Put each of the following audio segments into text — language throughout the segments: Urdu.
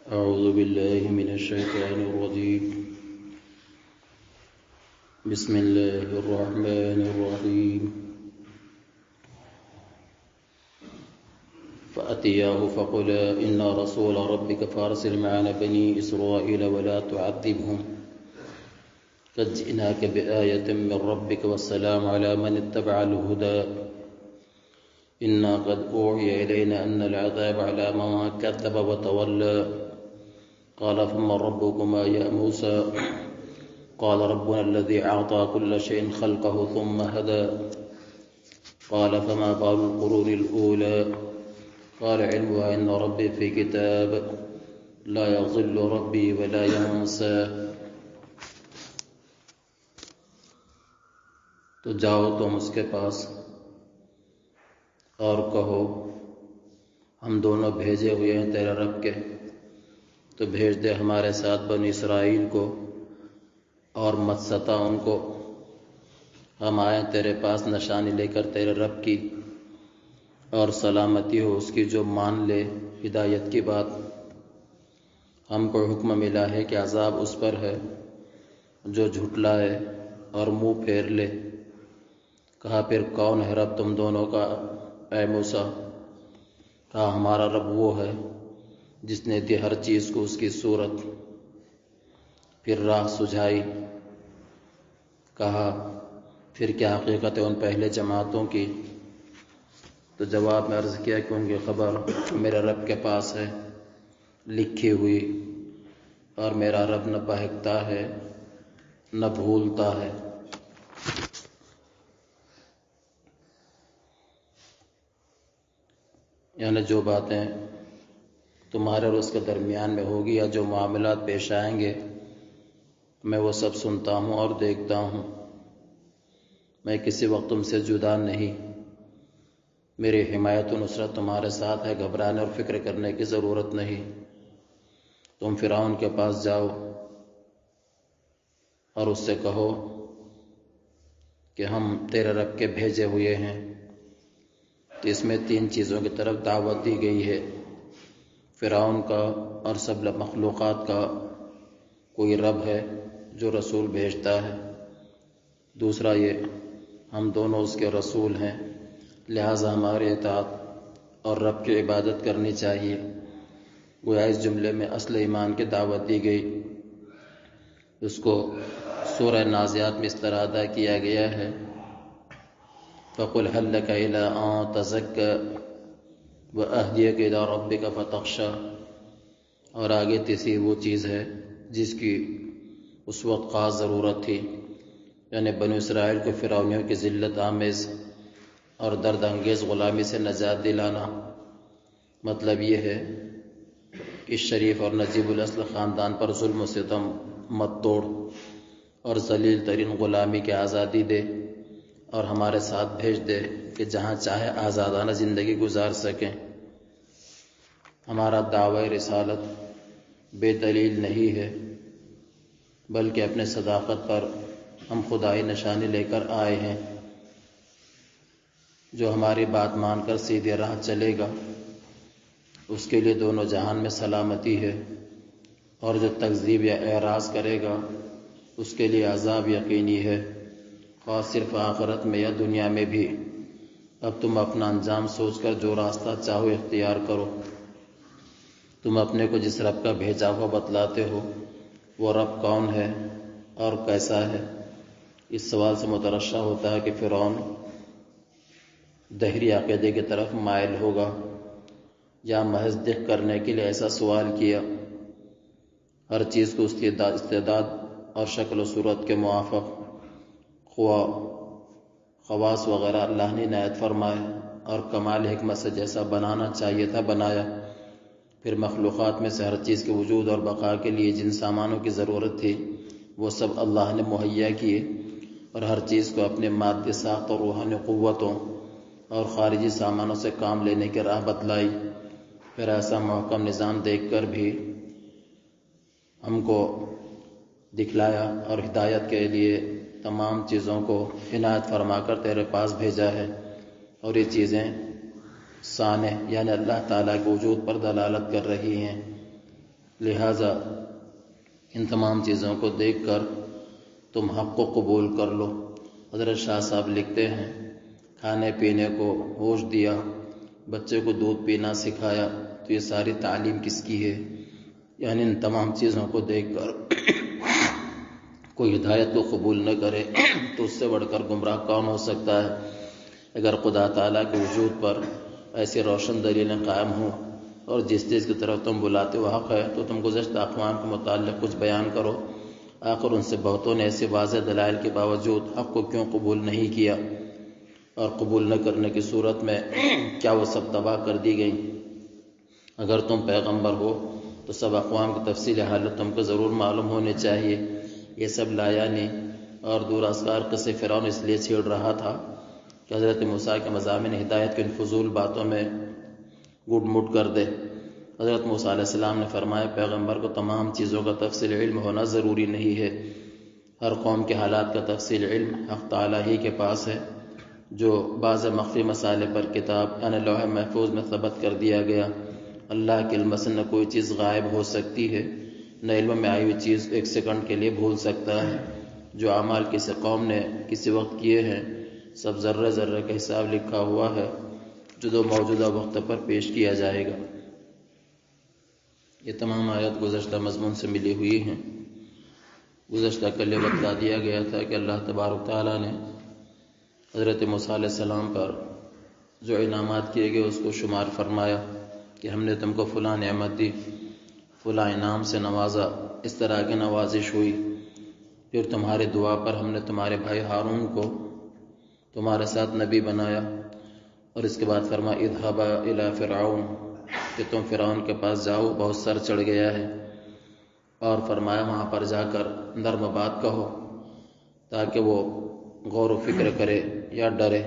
أعوذ بالله من الشيطان الرجيم. بسم الله الرحمن الرحيم. فأتياه فقلا إنا رسول ربك فأرسل معنا بني إسرائيل ولا تعذبهم قد جئناك بآية من ربك والسلام على من اتبع الهدى إنا قد أوحي إلينا أن العذاب على من كذب وتولى قال فمن ربكما يا موسى قال ربنا الذي أعطى كل شيء خلقه ثم هدى قال فما بال القرون الأولى قال علمها عند ربي في كتاب لا يضل ربي ولا ينسى. تو جاؤ تم اس کے پاس اور کہو ہم دونوں بھیجے ہوئے ہیں تیرے رب کے، تو بھیج دے ہمارے ساتھ بنی اسرائیل کو اور مت ستا ان کو. ہم آئے تیرے پاس نشانی لے کر تیرے رب کی، اور سلامتی ہو اس کی جو مان لے ہدایت کی بات. ہم کو حکم ملا ہے کہ عذاب اس پر ہے جو جھٹلائے اور منہ پھیر لے. کہا پھر کون ہے رب تم دونوں کا اے موسیٰ؟ کہا ہمارا رب وہ ہے جس نے دی ہر چیز کو اس کی صورت. پھر راہ سجھائی. کہا پھر کیا حقیقت ہے ان پہلے جماعتوں کی؟ تو جواب میں عرض کیا کہ ان کی خبر میرے رب کے پاس ہے لکھی ہوئی، اور میرا رب نہ بہکتا ہے نہ بھولتا ہے. یعنی جو باتیں تمہارے اور اس کے درمیان میں ہوگی یا جو معاملات پیش آئیں گے میں وہ سب سنتا ہوں اور دیکھتا ہوں. میں کسی وقت تم سے جدا نہیں. میری حمایت و نصرت تمہارے ساتھ ہے، گھبرانے اور فکر کرنے کی ضرورت نہیں. تم فرعون کے پاس جاؤ اور اس سے کہو کہ ہم تیرے رب کے بھیجے ہوئے ہیں. تو اس میں 3 چیزوں کی طرف دعوت دی گئی ہے. فرعون کا اور سب مخلوقات کا کوئی رب ہے جو رسول بھیجتا ہے. دوسرا یہ ہم دونوں اس کے رسول ہیں، لہٰذا ہماری اطاعت اور رب کی عبادت کرنی چاہیے. گویا اس جملے میں اصل ایمان کی دعوت دی گئی. اس کو سورہ نازعات میں اس طرح ادا کیا گیا ہے فَقُلْ هَلْ لَكَ إِلَىٰ أَن تَزَكَّىٰ وَأَهْدِيَكَ إِلَىٰ رَبِّكَ فَتَخْشَىٰ. اور آگے تیسری وہ چیز ہے جس کی اس وقت خاص ضرورت تھی، یعنی بنی اسرائیل کو فرعونیوں کی ذلت آمیز اور درد انگیز غلامی سے نجات دلانا. مطلب یہ ہے کہ شریف اور نجیب الاصل خاندان پر ظلم و ستم مت توڑ اور ذلیل ترین غلامی کی آزادی دے، اور ہمارے ساتھ بھیج دے کہ جہاں چاہے آزادانہ زندگی گزار سکیں. ہمارا دعوی رسالت بے دلیل نہیں ہے، بلکہ اپنے صداقت پر ہم خدائی نشانی لے کر آئے ہیں. جو ہماری بات مان کر سیدھے راہ چلے گا اس کے لیے دونوں جہان میں سلامتی ہے، اور جو تکذیب یا اعراض کرے گا اس کے لیے عذاب یقینی ہے، خاص صرف آخرت میں یا دنیا میں بھی. اب تم اپنا انجام سوچ کر جو راستہ چاہو اختیار کرو. تم اپنے کو جس رب کا بھیجا ہوا بتلاتے ہو وہ رب کون ہے اور کیسا ہے؟ اس سوال سے مترشح ہوتا ہے کہ فرعون دہری عقیدے کی طرف مائل ہوگا یا محض دق کرنے کے لیے ایسا سوال کیا. ہر چیز کو اس کی استعداد اور شکل و صورت کے موافق خواص وغیرہ اللہ نے عنایت فرمائے اور کمال حکمت سے جیسا بنانا چاہیے تھا بنایا. پھر مخلوقات میں سے ہر چیز کے وجود اور بقا کے لیے جن سامانوں کی ضرورت تھی وہ سب اللہ نے مہیا کیے، اور ہر چیز کو اپنے مادی ساخت اور روحانی قوتوں اور خارجی سامانوں سے کام لینے کی راہ بتلائی. پھر ایسا محکم نظام دیکھ کر بھی ہم کو دکھلایا اور ہدایت کے لیے تمام چیزوں کو عنایت فرما کر تیرے پاس بھیجا ہے. اور یہ چیزیں سانح یعنی اللہ تعالیٰ کے وجود پر دلالت کر رہی ہیں. لہٰذا ان تمام چیزوں کو دیکھ کر تم حق کو قبول کر لو۔ حضرت شاہ صاحب لکھتے ہیں کھانے پینے کو ہوش دیا، بچے کو دودھ پینا سکھایا، تو یہ ساری تعلیم کس کی ہے؟ یعنی ان تمام چیزوں کو دیکھ کر کوئی ہدایت کو قبول نہ کرے تو اس سے بڑھ کر گمراہ کون ہو سکتا ہے؟ اگر خدا تعالیٰ کے وجود پر ایسی روشن دلیلیں قائم ہوں اور جس چیز کی طرف تم بلاتے ہو حق ہے، تو تم گزشتہ اقوام کے متعلق کچھ بیان کرو۔ آخر ان سے بہتوں نے ایسے واضح دلائل کے باوجود حق کو کیوں قبول نہیں کیا، اور قبول نہ کرنے کی صورت میں کیا وہ سب تباہ کر دی گئیں؟ اگر تم پیغمبر ہو تو سب اقوام کی تفصیل حالت تم کو ضرور معلوم ہونی چاہیے۔ یہ سب لایانی اور دور اسرار قصے فرعون اس لیے چھیڑ رہا تھا کہ حضرت موسیٰ کے مضامین ہدایت کے ان فضول باتوں میں گڈ مڈ کر دے۔ حضرت موسیٰ علیہ السلام نے فرمایا پیغمبر کو تمام چیزوں کا تفصیل علم ہونا ضروری نہیں ہے۔ ہر قوم کے حالات کا تفصیل علم حق تعالیٰ ہی کے پاس ہے، جو بعض مخفی مسائل پر کتاب یعنی لوح محفوظ میں ثبت کر دیا گیا۔ اللہ کے علم سے نہ کوئی چیز غائب ہو سکتی ہے، نہ علم میں آئی ہوئی چیز ایک سیکنڈ کے لیے بھول سکتا ہے۔ جو اعمال کسی قوم نے کسی وقت کیے ہیں سب ذرے ذرے کا حساب لکھا ہوا ہے، جو دو موجودہ وقت پر پیش کیا جائے گا۔ یہ تمام آیات گزشتہ مضمون سے ملی ہوئی ہیں۔ گزشتہ کل یہ بتلا دیا گیا تھا کہ اللہ تبارک تعالیٰ نے حضرت موسیٰ علیہ السلام پر جو انعامات کیے گئے اس کو شمار فرمایا کہ ہم نے تم کو فلاں نعمت دی، فلاں انعام سے نوازا، اس طرح کی نوازش ہوئی۔ پھر تمہاری دعا پر ہم نے تمہارے بھائی ہارون کو تمہارے ساتھ نبی بنایا، اور اس کے بعد فرما اذهبا الی فرعون کہ تم فرعون کے پاس جاؤ، بہت سر چڑھ گیا ہے، اور فرمایا وہاں پر جا کر نرم بات کہو تاکہ وہ غور و فکر کرے یا ڈرے۔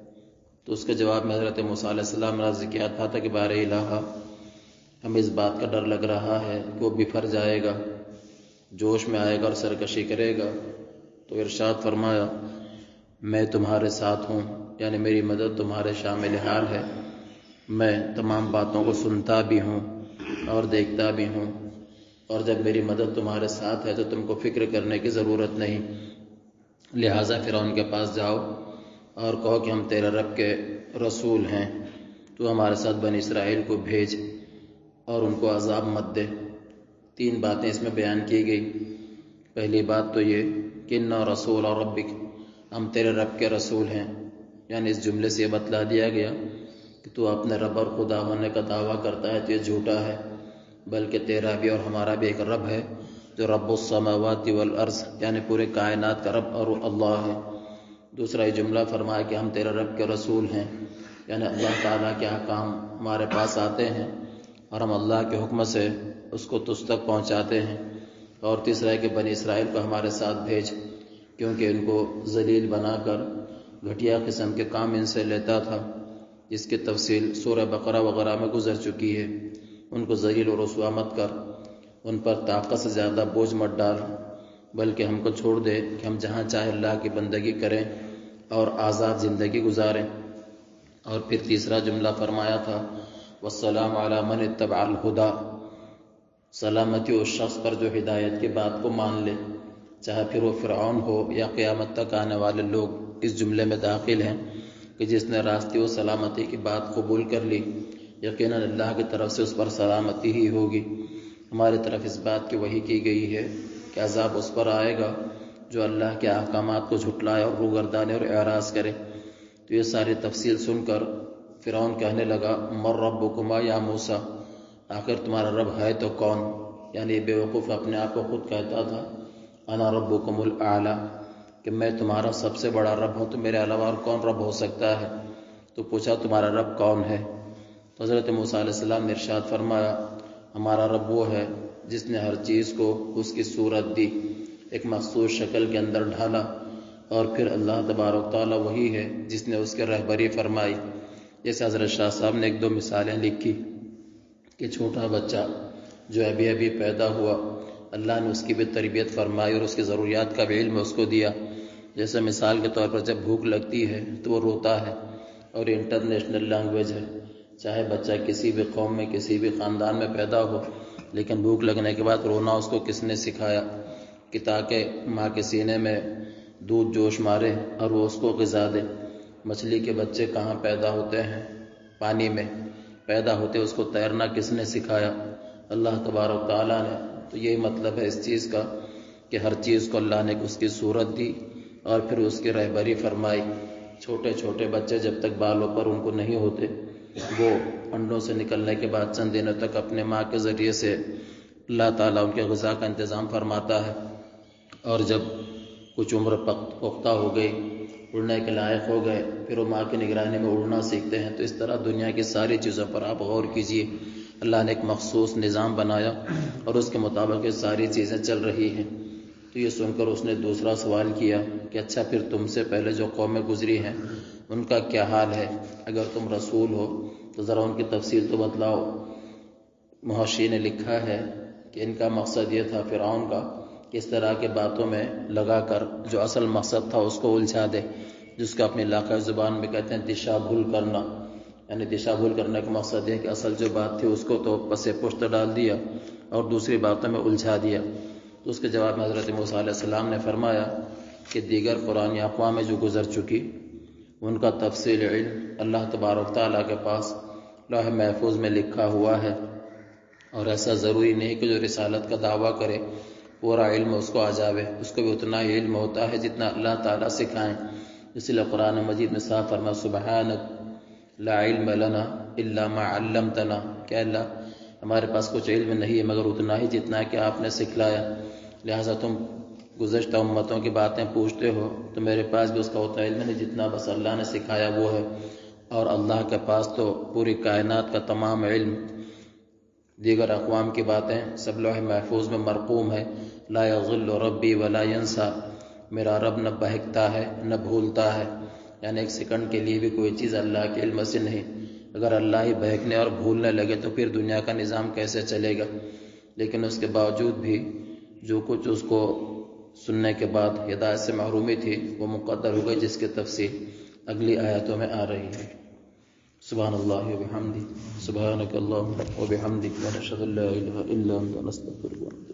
تو اس کے جواب میں حضرت موسیٰ علیہ السلام نے عرض کیا تھا کہ بار الہ ہمیں اس بات کا ڈر لگ رہا ہے کہ وہ بفر جائے گا، جوش میں آئے گا اور سرکشی کرے گا۔ تو ارشاد فرمایا میں تمہارے ساتھ ہوں، یعنی میری مدد تمہارے شامل حال ہے، میں تمام باتوں کو سنتا بھی ہوں اور دیکھتا بھی ہوں، اور جب میری مدد تمہارے ساتھ ہے تو تم کو فکر کرنے کی ضرورت نہیں۔ لہٰذا فرعون کے پاس جاؤ اور کہو کہ ہم تیرے رب کے رسول ہیں، تو ہمارے ساتھ بنی اسرائیل کو بھیج اور ان کو عذاب مت دے۔ تین باتیں اس میں بیان کی گئی۔ پہلی بات تو یہ کہ انا رسول ربک، ہم تیرے رب کے رسول ہیں، یعنی اس جملے سے یہ بتلا دیا گیا کہ تو اپنے رب اور خدا ہونے کا دعویٰ کرتا ہے تو یہ جھوٹا ہے، بلکہ تیرا بھی اور ہمارا بھی ایک رب ہے جو رب السماوات والارض یعنی پورے کائنات کا رب اور اللہ ہے۔ دوسرا یہ جملہ فرمایا کہ ہم تیرے رب کے رسول ہیں، یعنی اللہ تعالیٰ کے احکام ہمارے پاس آتے ہیں اور ہم اللہ کے حکم سے اس کو تجھ تک پہنچاتے ہیں۔ اور تیسرا ہے کہ بنی اسرائیل کو ہمارے ساتھ بھیج، کیونکہ ان کو ذلیل بنا کر گھٹیا قسم کے کام ان سے لیتا تھا، جس کی تفصیل سورہ بقرہ وغیرہ میں گزر چکی ہے۔ ان کو ذلیل و رسوا مت کر، ان پر طاقت سے زیادہ بوجھ مت ڈال، بلکہ ہم کو چھوڑ دے کہ ہم جہاں چاہے اللہ کی بندگی کریں اور آزاد زندگی گزاریں۔ اور پھر تیسرا جملہ فرمایا تھا والسلام علی من اتبع الہدی، سلامتی اس شخص پر جو ہدایت کی بات کو مان لے، چاہے پھر وہ فرعون ہو یا قیامت تک آنے والے لوگ اس جملے میں داخل ہیں کہ جس نے راستی و سلامتی کی بات قبول کر لی، یقیناً اللہ کی طرف سے اس پر سلامتی ہی ہوگی۔ ہماری طرف اس بات کی وحی کی گئی ہے کہ عذاب اس پر آئے گا جو اللہ کے احکامات کو جھٹلائے اور روگردانے اور اعراض کرے۔ تو یہ ساری تفصیل سن کر فرعون کہنے لگا من ربکما یا موسیٰ، آخر تمہارا رب ہے تو کون؟ یعنی بے وقوف اپنے آپ کو خود کہتا تھا انا ربکم الاعلی، کہ میں تمہارا سب سے بڑا رب ہوں، تو میرے علاوہ اور کون رب ہو سکتا ہے؟ تو پوچھا تمہارا رب کون ہے؟ تو حضرت موسیٰ علیہ السلام نے ارشاد فرمایا ہمارا رب وہ ہے جس نے ہر چیز کو اس کی صورت دی، ایک مخصوص شکل کے اندر ڈھالا، اور پھر اللہ تبارک تعالیٰ وہی ہے جس نے اس کے رہبری فرمائی۔ جیسے حضرت شاہ صاحب نے ایک دو مثالیں لکھی کہ چھوٹا بچہ جو ابھی ابھی پیدا ہوا، اللہ نے اس کی بھی تربیت فرمائی اور اس کی ضروریات کا بھی علم اس کو دیا۔ جیسے مثال کے طور پر جب بھوک لگتی ہے تو وہ روتا ہے، اور انٹرنیشنل لینگویج ہے، چاہے بچہ کسی بھی قوم میں کسی بھی خاندان میں پیدا ہو، لیکن بھوک لگنے کے بعد رونا اس کو کس نے سکھایا کہ تاکہ ماں کے سینے میں دودھ جوش مارے اور وہ اس کو غذا دے۔ مچھلی کے بچے کہاں پیدا ہوتے ہیں؟ پانی میں پیدا ہوتے، اس کو تیرنا کس نے سکھایا؟ اللہ تبارک تعالیٰ نے۔ تو یہی مطلب ہے اس چیز کا کہ ہر چیز کو اللہ نے اس کی صورت دی اور پھر اس کی رہبری فرمائی۔ چھوٹے چھوٹے بچے جب تک بالوں پر ان کو نہیں ہوتے، وہ انڈوں سے نکلنے کے بعد چند دنوں تک اپنے ماں کے ذریعے سے اللہ تعالیٰ ان کے غذا کا انتظام فرماتا ہے، اور جب کچھ عمر پختہ ہو گئی، اڑنے کے لائق ہو گئے، پھر وہ ماں کی نگرانی میں اڑنا سیکھتے ہیں۔ تو اس طرح دنیا کی ساری چیزوں پر آپ غور کیجئے، اللہ نے ایک مخصوص نظام بنایا اور اس کے مطابق یہ ساری چیزیں چل رہی ہیں۔ تو یہ سن کر اس نے دوسرا سوال کیا کہ اچھا پھر تم سے پہلے جو قومیں گزری ہیں ان کا کیا حال ہے؟ اگر تم رسول ہو تو ذرا ان کی تفصیل تو بتلاؤ۔ محشی نے لکھا ہے کہ ان کا مقصد یہ تھا فرعون کا، اس طرح کے باتوں میں لگا کر جو اصل مقصد تھا اس کو الجھا دے، جس کا اپنی علاقائی زبان میں کہتے ہیں دشا بھول کرنا۔ یعنی دشا بھول کرنے کا مقصد یہ کہ اصل جو بات تھی اس کو تو پس پشت ڈال دیا اور دوسری باتوں میں الجھا دیا۔ تو اس کے جواب میں حضرت موسیٰ علیہ السلام نے فرمایا کہ دیگر پرانی اقوام جو گزر چکی ان کا تفصیل علم اللہ تبارک تعالیٰ کے پاس لوح محفوظ میں لکھا ہوا ہے، اور ایسا ضروری نہیں کہ جو رسالت کا دعویٰ کرے پورا علم اس کو آ جاوے، اس کو بھی اتنا ہی علم ہوتا ہے جتنا اللہ تعالیٰ سکھائیں۔ اس لیے قرآن مجید میں صاف فرمایا سبحانک لا علم لنا الا ما علمتنا، کہ اللہ ہمارے پاس کچھ علم نہیں ہے مگر اتنا ہی جتنا کہ آپ نے سکھلایا۔ لہٰذا تم گزشتہ امتوں کی باتیں پوچھتے ہو تو میرے پاس بھی اس کا اتنا علم نہیں جتنا بس اللہ نے سکھایا وہ ہے، اور اللہ کے پاس تو پوری کائنات کا تمام علم، دیگر اقوام کی باتیں سب لوح محفوظ میں مرقوم ہے۔ لا یضل ربی ولا ینسا، میرا رب نہ بہکتا ہے نہ بھولتا ہے، یعنی ایک سیکنڈ کے لیے بھی کوئی چیز اللہ کے علم سے نہیں۔ اگر اللہ ہی بہکنے اور بھولنے لگے تو پھر دنیا کا نظام کیسے چلے گا؟ لیکن اس کے باوجود بھی جو کچھ اس کو سننے کے بعد ہدایت سے محرومی تھی وہ مقدر ہو گئی، جس کی تفصیل اگلی آیاتوں میں آ رہی ہے۔ سبحان اللہ و بحمدہ، سبحانک اللہم و بحمدک، ونشہد ان لا الہ الا انت، نستغفرک۔